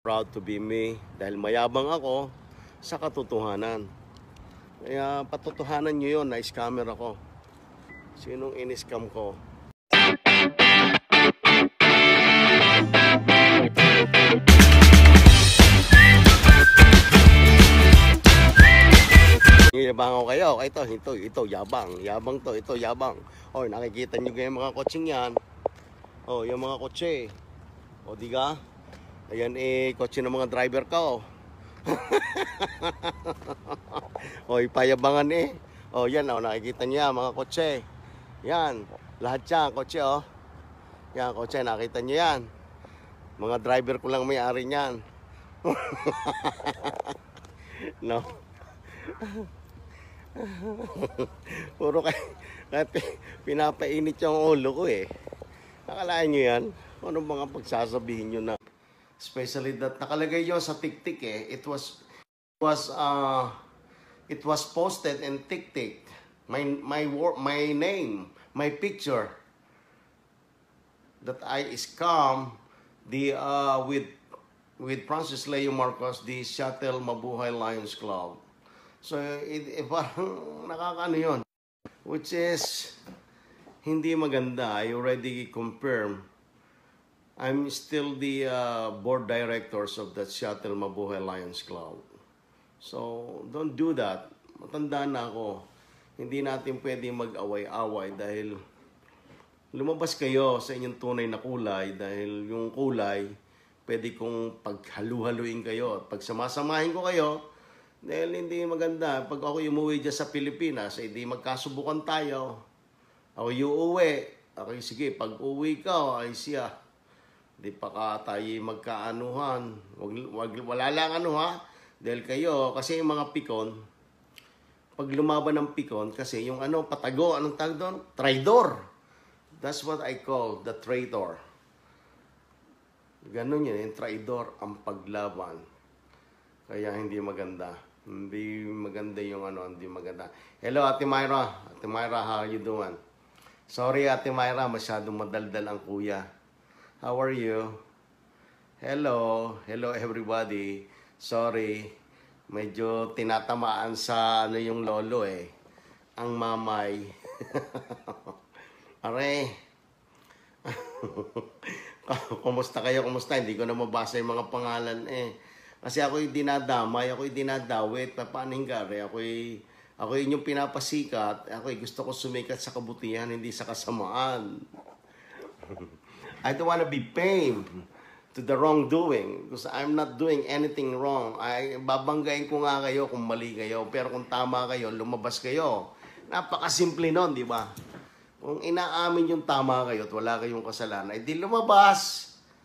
Proud to be me dahil mayabang ako sa katotohanan. Kaya patotohanan nyo yun na scammer ako. Sinong in-scam ko? Yabang ako kayo. Ito, yabang. Yabang to, ito, yabang. O, nakikita nyo yung mga kotseng yan. O, yung mga kotse. O, diga? Ayan kotse ng mga driver ko. O, ipayabangan O, yan, nakikita niya mga kotse. Yan, lahat yan, kotse, Yan, kotse, nakita niyo yan. Mga driver ko lang may-ari niyan. No? Puro kayo, pinapainit yung ulo ko Akalain nyo yan? Ano mga pagsasabihin nyo na? Especially that nakalagay yun sa TikTok It was posted in TikTok. My name, my picture that I scam with Francis Leo Marcos, the Shuttle Mabuhay Lions Club. So parang nakakaano yun, which is hindi maganda. I already confirmed I'm still the board directors of the Shuttle Mabuhay Lions Club. So don't do that. Matanda na ako. Hindi natin pwede mag-away-away dahil lumabas kayo sa inyong tunay na kulay dahil yung kulay pwede kong paghalu-haluin kayo at pagsamasamahin ko kayo dahil hindi maganda. Pag ako umuwi dyan sa Pilipinas, hindi magkasubukan tayo. Ako uuwi. Okay, sige, pag uwi ka, ay siya. Di pa ka tayo magkaanuhan. Wala lang Dahil kayo, kasi yung mga pikon, pag lumaban ng pikon, kasi yung patago, anong tawag doon? Traidor. That's what I call the traitor. Ganun yun, yung traidor ang paglaban. Kaya hindi maganda. Hindi maganda yung hindi maganda. Hello, Ate Myra. Ate Myra, how are you doing? Sorry, Ate Myra, masyadong madaldal ang kuya. How are you? Hello. Hello, everybody. Sorry. Medyo tinatamaan sa yung lolo Ang mamay. Are. Kumusta kayo? Kumusta? Hindi ko na mabasa yung mga pangalan Kasi ako'y dinadamay, ako'y dinadawit, paano hinggari? Ako'y inyong pinapasikat, ako'y gusto ko sumikat sa kabutihan, hindi sa kasamaan. I don't want to be paid to the wrongdoing because I'm not doing anything wrong. Babanggain ko nga kayo kung mali kayo, pero kung tama kayo, lumabas kayo. Napakasimple nun, di ba? Kung inaamin yung tama kayo at wala kayong kasalanan, di lumabas.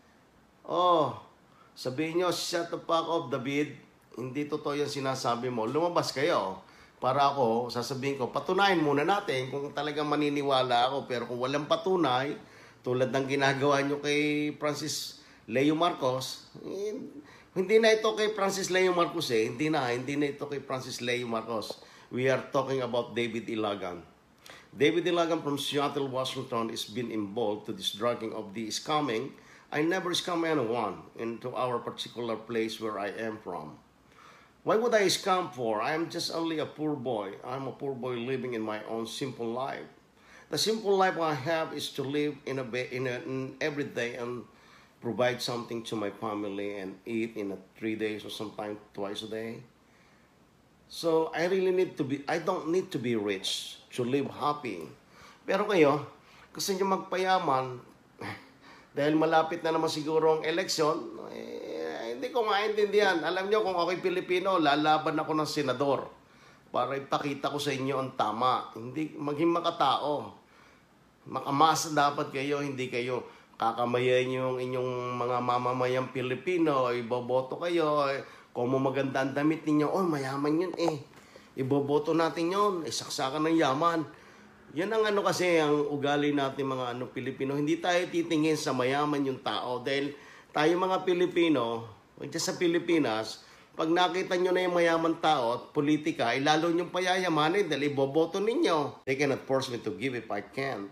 Sabihin nyo, shut the fuck up, David. Hindi totoo yung sinasabi mo. Lumabas kayo. Para ako, sasabihin ko, patunayan muna natin kung talagang maniniwala ako. Pero kung walang patunay, tulad ng ginagawa nyo kay Francis Leo Marcos, hindi na ito kay Francis Leo Marcos Hindi na ito kay Francis Leo Marcos. We are talking about David Ilagan. David Ilagan from Seattle, Washington is been involved to this drugging of the scamming. I never scam anyone into our particular place where I am from. Why would I scam for? I'm just only a poor boy. I'm a poor boy living in my own simple life. The simple life I have is to live in every day and provide something to my family and eat in 3 days or sometimes twice a day. So I don't need to be rich to live happy. Pero kayo, gusto nyo magpayaman, dahil malapit na naman siguro ang eleksyon, hindi ko maintindihan. Alam nyo, kung ako'y Pilipino, lalaban ako ng senador para ipakita ko sa inyo ang tama. Hindi maging makatao. Makamasa dapat kayo, hindi kayo kakamayan yung inyong mga mamamayang Pilipino, iboboto kayo, kung maganda ang damit ninyo, mayaman yun iboboto natin yun, saksakan ng yaman. Yan ang kasi ang ugali natin mga Pilipino. Hindi tayo titingin sa mayaman yung tao dahil tayo mga Pilipino, sa Pilipinas, pag nakita nyo na yung mayaman tao at politika, lalo nyong payayamanin dahil iboboto ninyo. They cannot force me to give if I can't.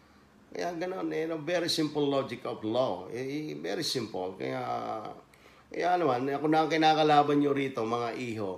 Kaya ganun, very simple logic of law. Very simple. Kaya Kaya naman, ako na ang kinakalaban nyo rito, mga iho.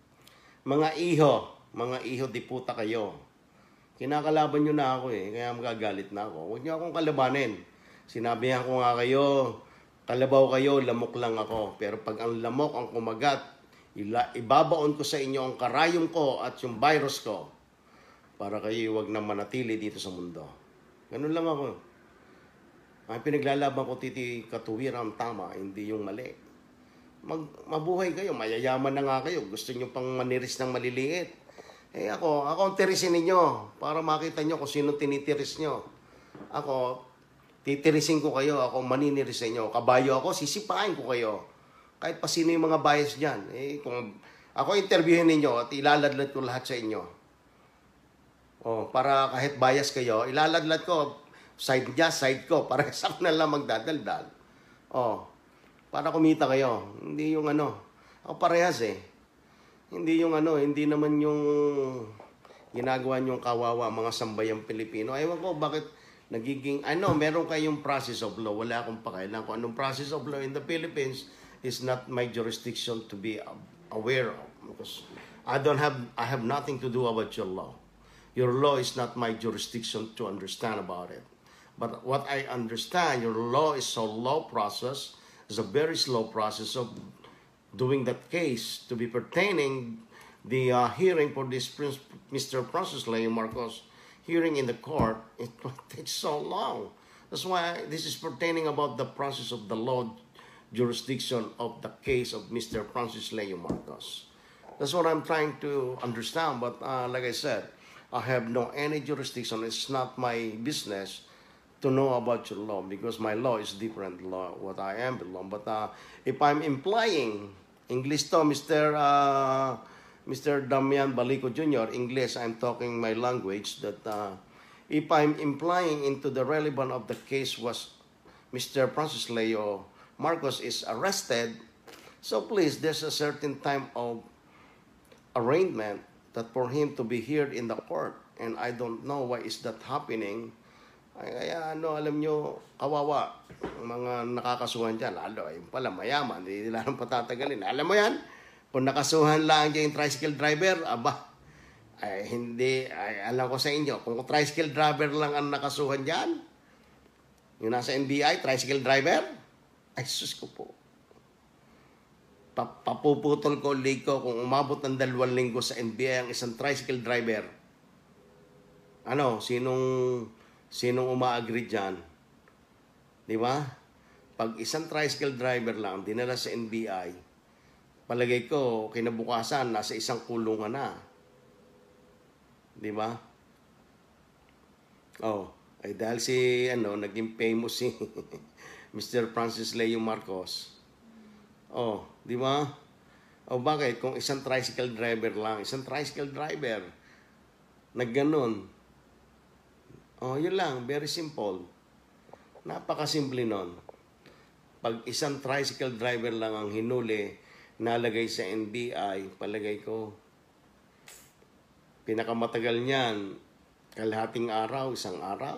Mga iho, di puta kayo. Kinakalaban nyo na ako eh, kaya magagalit na ako. Huwag nyo akong kalabanin. Sinabihan ko nga kayo, kalabaw kayo, lamok lang ako. Pero pag ang lamok ang kumagat, ibabaon ko sa inyo ang karayom ko at yung virus ko para kayo huwag na manatili dito sa mundo. Ganun lang ako. Ang pinaglalaban ko, Titi Katuwiran, tama, hindi yung mali. Mabuhay kayo, mayayaman na nga kayo. Gusto nyo pang maniris ng maliliit. Eh ako ang tirisin ninyo para makita nyo kung sino tinitiris nyo. Ako, titirisin ko kayo, ako maniniris sa inyo. Kabayo ako, sisipain ko kayo. Kahit pa sino yung mga bias dyan. Eh, kung ako interviewin ninyo at ilaladlad ko lahat sa inyo. Oh, para kahit bias kayo, ilaladlad ko, side niya, side ko, para sa na lang magdadaldal. Oh, para kumita kayo. Hindi yung ako parehas eh. Hindi yung hindi naman yung ginagawa niyong kawawa mga sambayang Pilipino. Ewan ko bakit nagiging, meron kayong process of law. Wala akong pakailan kung anong process of law in the Philippines is not my jurisdiction to be aware of. Because I have nothing to do about your law. Your law is not my jurisdiction to understand about it. But what I understand, your law is a law process, is a very slow process of doing that case to be pertaining the hearing for this Mr. Francis Leo Marcos hearing in the court. It takes so long. That's why this is pertaining about the process of the law jurisdiction of the case of Mr. Francis Leo Marcos. That's what I'm trying to understand. But like I said, I have no any jurisdiction. It's not my business to know about your law because my law is different law what I am belong. But if I'm implying English to Mr. Damian Balico Jr. English, I'm talking my language that if I'm implying into the relevant of the case was Mr. Francis Leo Marcos is arrested, so please there's a certain time of arraignment that for him to be heard in the court, and I don't know why is that happening. Kaya alam nyo, kawawa, mga nakakasuhan dyan, lalo, yung pala mayaman, hindi nila nang patatagalin. Alam mo yan, kung nakasuhan lang dyan yung tricycle driver, alam ko sa inyo, kung tricycle driver lang ang nakasuhan dyan, yung nasa NBI, tricycle driver, ay sus ko po. Papuputol ko, liko, kung umabot ng 2 linggo sa NBI ang isang tricycle driver, sinong uma-agree dyan? Di ba? Pag isang tricycle driver lang dinala sa NBI, palagay ko, kinabukasan, nasa isang kulungan na. Di ba? Oh, ay dahil naging famous si Mr. Francis Leo Marcos. Oh, di ba? O bakit? Kung isang tricycle driver lang, nagganon. Oh, yun lang. Very simple. Napakasimple nun. Pag isang tricycle driver lang ang hinuli, nalagay sa NBI, palagay ko, pinakamatagal niyan, kalahating araw, isang araw,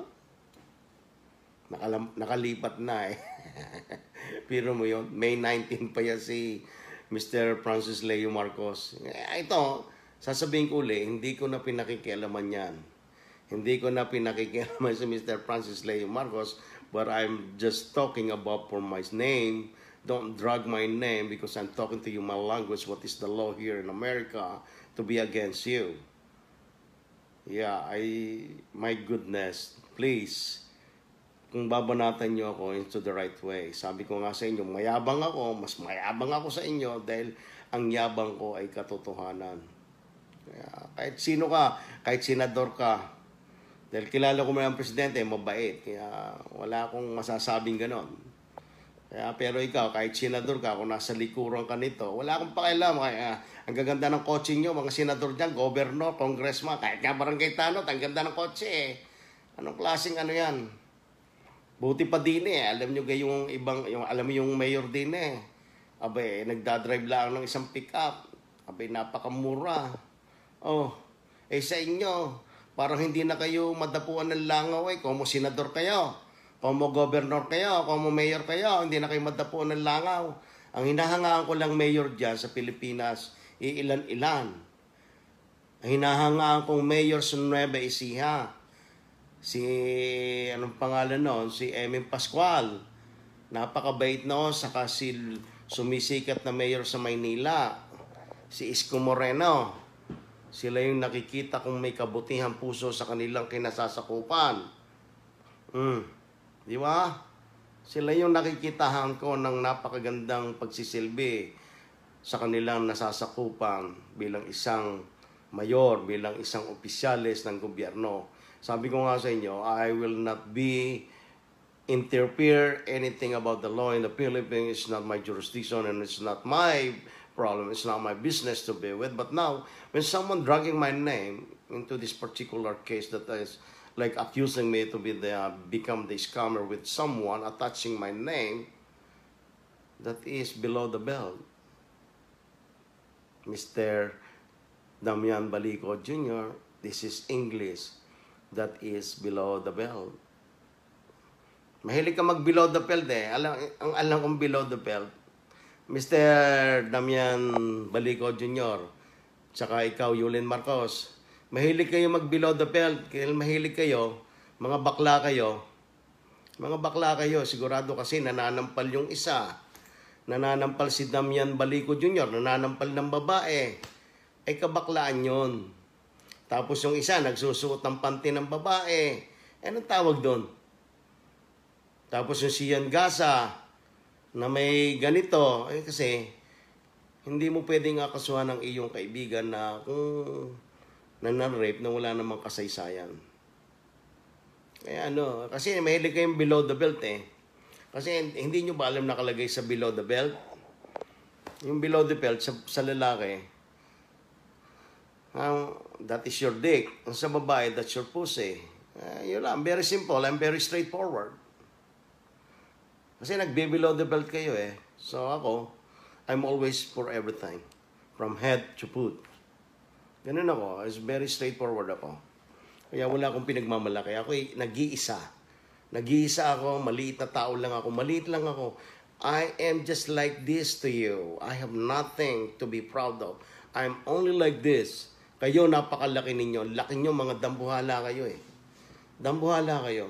nakalipat na eh. Pero mo yun, May 19 pa yan si Mr. Francis Leo Marcos. Ito, sasabihin ko ulit, hindi ko na pinakikialaman yan. Hindi ko na pinakikialaman si Mr. Francis Leo Marcos, but I'm just talking about for my name. Don't drag my name because I'm talking to you my language, what is the law here in America to be against you. Yeah, my goodness, please, kung babanatan nyo ako into the right way. Sabi ko nga sa inyo, mayabang ako, mas mayabang ako sa inyo dahil ang yabang ko ay katotohanan. Kaya, kahit sino ka, kahit senador ka, dahil kilala ko man ang presidente, mabait. Kaya wala akong masasabing ganon. Kaya, pero ikaw, kahit senador ka, kung nasa likuran ka nito, wala akong pakialam. Kaya, ang gaganda ng kotse nyo, mga senador dyan, governor, congressman, kahit nga barangay tanod, ang ganda ng kotse eh. Anong klaseng yan? Buti pa din eh. Alam nyo yung ibang, alam mo yung mayor din eh. Abay, nagdadrive lang ng isang pick-up. Abay, napakamura. Oh, sa inyo, parang hindi na kayo madapuan ng langaw eh. Kung mo senador kayo, kung mo governor kayo, kung mo mayor kayo, hindi na kayo madapuan ng langaw. Ang hinahangaan ko lang mayor dyan sa Pilipinas, iilan-ilan. Ang hinahangaan kong mayor sa Nueva Ecija, si, anong pangalan noon? Si Emin Pascual. Napakabait noon, saka si sumisikat na mayor sa Maynila, si Isko Moreno. Sila yung nakikita kong may kabutihang puso sa kanilang kinasasakupan. Di ba? Sila yung nakikitahan ko ng napakagandang pagsisilbi sa kanilang nasasakupan bilang isang mayor, bilang isang opisyales ng gobyerno. Sabi ko nga sa inyo, I will not be interfere anything about the law in the Philippines. It's not my jurisdiction and it's not my problem. It's not my business to be with. But now, when someone dragging my name into this particular case that is like accusing me to be become the scammer with someone attaching my name, that is below the belt. Mr. Damian Balico Jr., this is English. That is below the belt. Mahilig ka mag below the belt eh. Ang alam kong below the belt, Mr. Damian Balico Jr., tsaka ikaw, Yulin Marcos, mahilig kayo mag below the belt. Kaya mahilig kayo, mga bakla kayo, sigurado kasi nananampal yung isa. Nananampal si Damian Balico Jr., nananampal ng babae. Ay kabaklaan yun. Tapos yung isa, nagsusuot ng panty ng babae. Anong tawag doon? Tapos yung si Ian Gasa, na may ganito, kasi hindi mo pwedeng akasuhan ng iyong kaibigan na kung nanarape na wala namang kasaysayan. Kaya kasi mahilig kayong below the belt eh. Kasi hindi nyo ba alam nakalagay sa below the belt? Yung below the belt sa lalaki, that is your dick. Sa babae, that's your pussy. Yun lang, very simple and very straightforward. Kasi nagbe-below the belt kayo eh. So ako, I'm always for everything. From head to foot. Ganun ako. It's very straightforward ako. Kaya wala akong pinagmamalaki. Ako nag-iisa. Nag-iisa ako. Maliit na tao lang ako. Maliit lang ako. I am just like this to you. I have nothing to be proud of. I'm only like this. Kayo, napakalaki ninyo. Laki nyo, mga dambuhala kayo eh. Dambuhala kayo.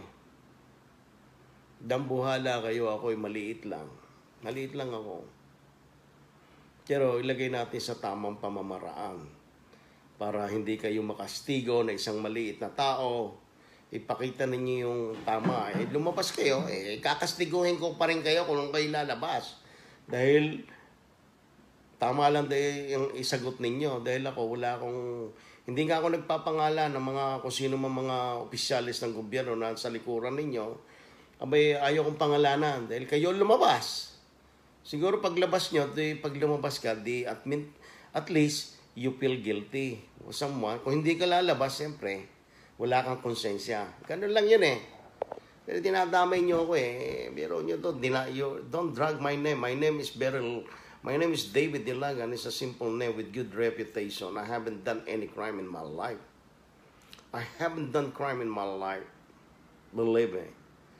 Dambuhala kayo. Ako'y maliit lang. Maliit lang ako. Pero ilagay natin sa tamang pamamaraan para hindi kayo makastigo na isang maliit na tao. Ipakita ninyo yung tama. Lumabas kayo, kakastiguhin ko pa rin kayo kung kayo lalabas. Dahil tama lang yung isagot ninyo. Dahil ako, hindi nga ako nagpapangalan ng kung sino mga opisyalis ng gobyerno na sa likuran ninyo. Abay, ayaw kong pangalanan dahil kayo lumabas. Siguro paglabas nyo, pag lumabas ka, at least you feel guilty. Kung hindi ka lalabas, siyempre, wala kang konsensya. Ganun lang yun eh. Pero dinadamay nyo ako eh. Biro nyo to, don't drag my name. My name is David Dilagan. It's a simple name with good reputation. I haven't done any crime in my life. I haven't done crime in my life. Believe me.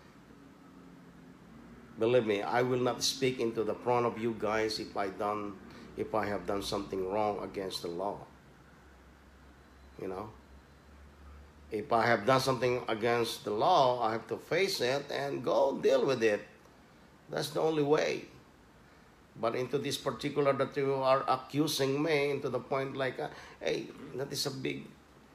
Believe me, I will not speak into the front of you guys if I have done something wrong against the law. You know? If I have done something against the law, I have to face it and go deal with it. That's the only way. But into this particular that you are accusing me into the point like, hey, that's a big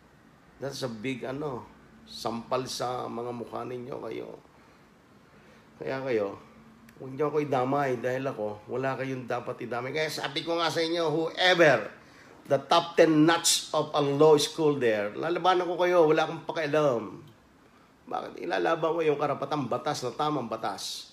sampal sa mga mukha ninyo kayo. Kaya kayo, huwag niyo ako idamay dahil ako, wala kayong dapat idamay. Kaya sabi ko nga sa inyo, whoever, the top 10 nuts of a law school there, lalabanan ko kayo, wala akong pakialam. Bakit? Ilalaban ko yung karapatang batas na tamang batas.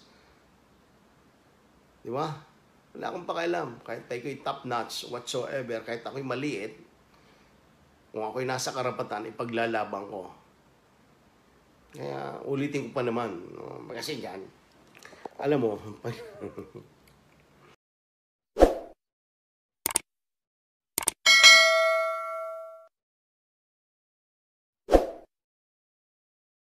Di ba? Wala akong pakialam. Kahit ako'y top nuts, whatsoever, kahit ako'y maliit, kung ako'y nasa karapatan, ipaglalaban ko. Kaya ulitin ko pa naman. Kasi dyan, alam mo,